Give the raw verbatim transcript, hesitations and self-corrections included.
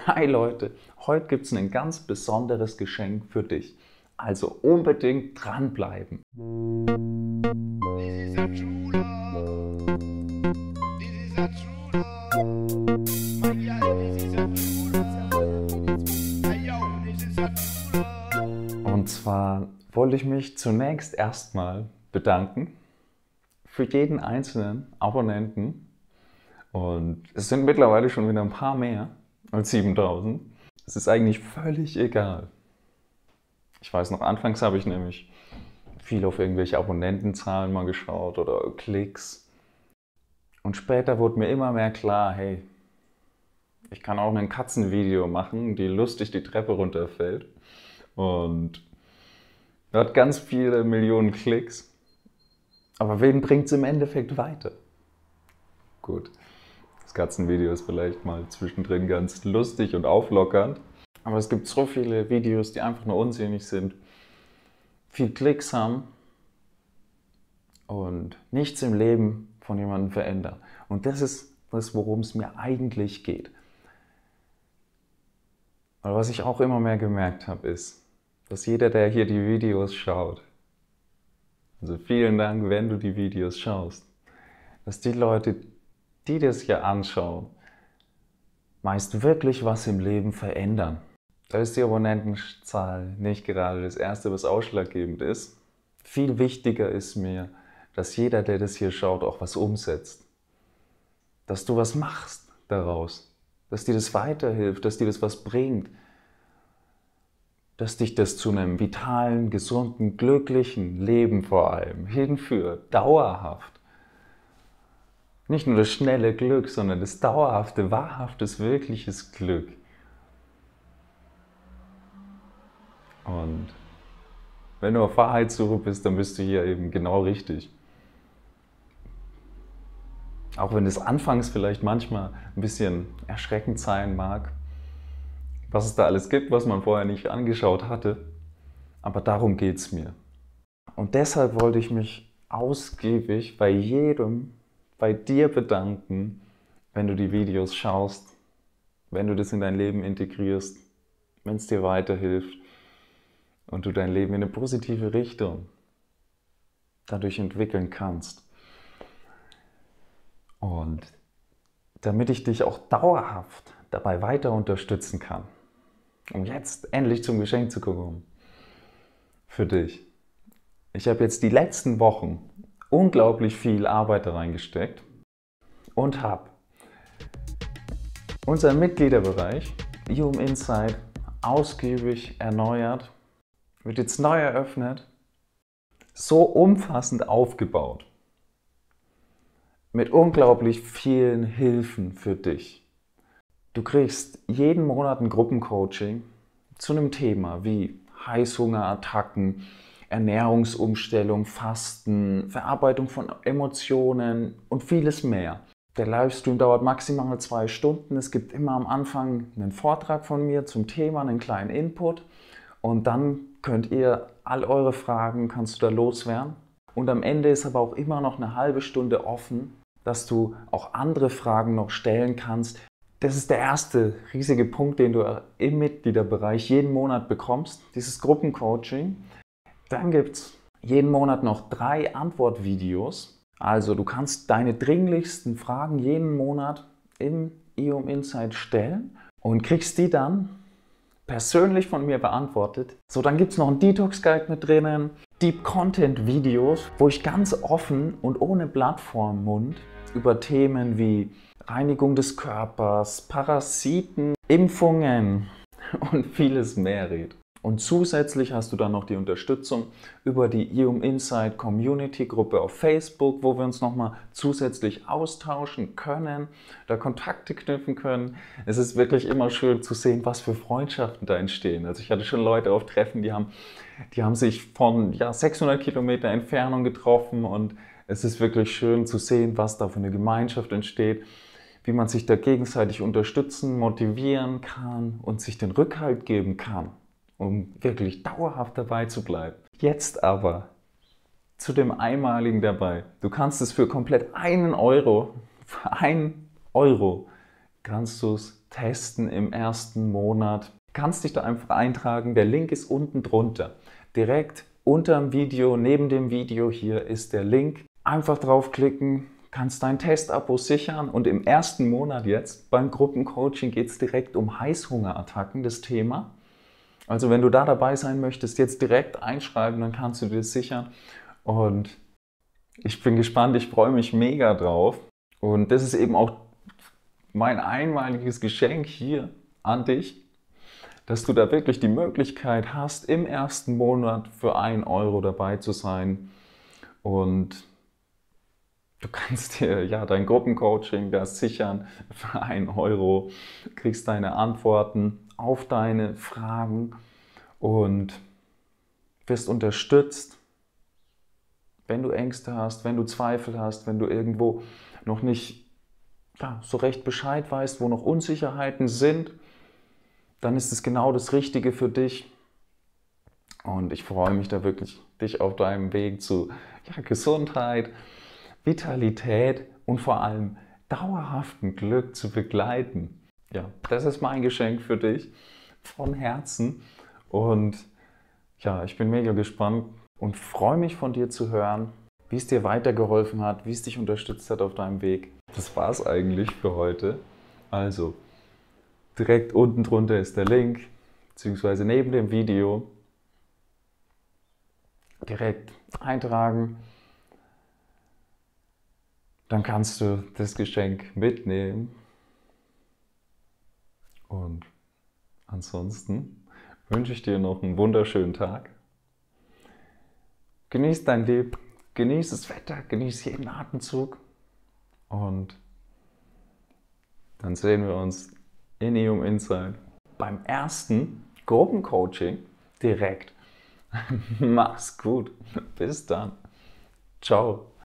Hi Leute, heute gibt es ein ganz besonderes Geschenk für dich. Also unbedingt dranbleiben. This is a true love. This is a true love. My girl, this is a true love. Hey yo, this is a true love. Und zwar wollte ich mich zunächst erstmal bedanken für jeden einzelnen Abonnenten. Und es sind mittlerweile schon wieder ein paar mehr als siebentausend. Es ist eigentlich völlig egal. Ich weiß noch, anfangs habe ich nämlich viel auf irgendwelche Abonnentenzahlen mal geschaut oder Klicks. Und später wurde mir immer mehr klar, hey, ich kann auch ein Katzenvideo machen, die lustig die Treppe runterfällt. Und hat ganz viele Millionen Klicks. Aber wen bringt es im Endeffekt weiter? Gut, das Katzenvideo ist vielleicht mal zwischendrin ganz lustig und auflockernd. Aber es gibt so viele Videos, die einfach nur unsinnig sind, viel Klicks haben und nichts im Leben von jemandem verändern. Und das ist das, worum es mir eigentlich geht. Aber was ich auch immer mehr gemerkt habe, ist, dass jeder, der hier die Videos schaut, also vielen Dank, wenn du die Videos schaust, dass die Leute, die das hier anschauen, meist wirklich was im Leben verändern. Da ist die Abonnentenzahl nicht gerade das Erste, was ausschlaggebend ist. Viel wichtiger ist mir, dass jeder, der das hier schaut, auch was umsetzt. Dass du was machst daraus. Dass dir das weiterhilft, dass dir das was bringt. Dass dich das zu einem vitalen, gesunden, glücklichen Leben vor allem hinführt. Dauerhaft. Nicht nur das schnelle Glück, sondern das dauerhafte, wahrhaftes, wirkliches Glück. Und wenn du auf Wahrheitssuche bist, dann bist du hier eben genau richtig. Auch wenn es anfangs vielleicht manchmal ein bisschen erschreckend sein mag, was es da alles gibt, was man vorher nicht angeschaut hatte. Aber darum geht es mir. Und deshalb wollte ich mich ausgiebig bei jedem, bei dir bedanken, wenn du die Videos schaust, wenn du das in dein Leben integrierst, wenn es dir weiterhilft. Und du dein Leben in eine positive Richtung dadurch entwickeln kannst. Und damit ich dich auch dauerhaft dabei weiter unterstützen kann, um jetzt endlich zum Geschenk zu kommen, für dich. Ich habe jetzt die letzten Wochen unglaublich viel Arbeit da reingesteckt und habe unseren Mitgliederbereich I O M Insight ausgiebig erneuert, wird jetzt neu eröffnet, so umfassend aufgebaut, mit unglaublich vielen Hilfen für dich. Du kriegst jeden Monat ein Gruppencoaching zu einem Thema wie Heißhungerattacken, Ernährungsumstellung, Fasten, Verarbeitung von Emotionen und vieles mehr. Der Livestream dauert maximal zwei Stunden. Es gibt immer am Anfang einen Vortrag von mir zum Thema, einen kleinen Input. Und dann könnt ihr all eure Fragen, kannst du da loswerden. Und am Ende ist aber auch immer noch eine halbe Stunde offen, dass du auch andere Fragen noch stellen kannst. Das ist der erste riesige Punkt, den du im Mitgliederbereich jeden Monat bekommst, dieses Gruppencoaching. Dann gibt es jeden Monat noch drei Antwortvideos. Also du kannst deine dringlichsten Fragen jeden Monat im I O M Insight stellen und kriegst die dann persönlich von mir beantwortet. So, dann gibt es noch einen Detox-Guide mit drinnen, Deep Content-Videos, wo ich ganz offen und ohne Blatt vorm Mund über Themen wie Reinigung des Körpers, Parasiten, Impfungen und vieles mehr rede. Und zusätzlich hast du dann noch die Unterstützung über die I O M Insight Community Gruppe auf Facebook, wo wir uns nochmal zusätzlich austauschen können, da Kontakte knüpfen können. Es ist wirklich immer schön zu sehen, was für Freundschaften da entstehen. Also ich hatte schon Leute auf Treffen, die haben, die haben sich von ja, sechshundert Kilometer Entfernung getroffen und es ist wirklich schön zu sehen, was da für eine Gemeinschaft entsteht, wie man sich da gegenseitig unterstützen, motivieren kann und sich den Rückhalt geben kann, um wirklich dauerhaft dabei zu bleiben. Jetzt aber zu dem Einmaligen dabei. Du kannst es für komplett einen Euro, für einen Euro kannst du es testen im ersten Monat. Du kannst dich da einfach eintragen. Der Link ist unten drunter. Direkt unter dem Video, neben dem Video hier ist der Link. Einfach draufklicken, kannst dein Testabo sichern und im ersten Monat jetzt beim Gruppencoaching geht es direkt um Heißhungerattacken, das Thema. Also wenn du da dabei sein möchtest, jetzt direkt einschreiben, dann kannst du dir das sichern. Und ich bin gespannt, ich freue mich mega drauf. Und das ist eben auch mein einmaliges Geschenk hier an dich, dass du da wirklich die Möglichkeit hast, im ersten Monat für einen Euro dabei zu sein. Und du kannst dir ja dein Gruppencoaching da sichern für einen Euro, kriegst deine Antworten auf deine Fragen und wirst unterstützt, wenn du Ängste hast, wenn du Zweifel hast, wenn du irgendwo noch nicht ja, so recht Bescheid weißt, wo noch Unsicherheiten sind, dann ist es genau das Richtige für dich. Und ich freue mich da wirklich, dich auf deinem Weg zu ja, Gesundheit, Vitalität und vor allem dauerhaftem Glück zu begleiten. Ja, das ist mein Geschenk für dich von Herzen. Und ja, ich bin mega gespannt und freue mich von dir zu hören, wie es dir weitergeholfen hat, wie es dich unterstützt hat auf deinem Weg. Das war es eigentlich für heute. Also, direkt unten drunter ist der Link, beziehungsweise neben dem Video. Direkt eintragen. Dann kannst du das Geschenk mitnehmen. Und ansonsten wünsche ich dir noch einen wunderschönen Tag. Genieß dein Leben, genieß das Wetter, genieß jeden Atemzug. Und dann sehen wir uns in E U M Insight beim ersten Gruppencoaching direkt. Mach's gut. Bis dann. Ciao.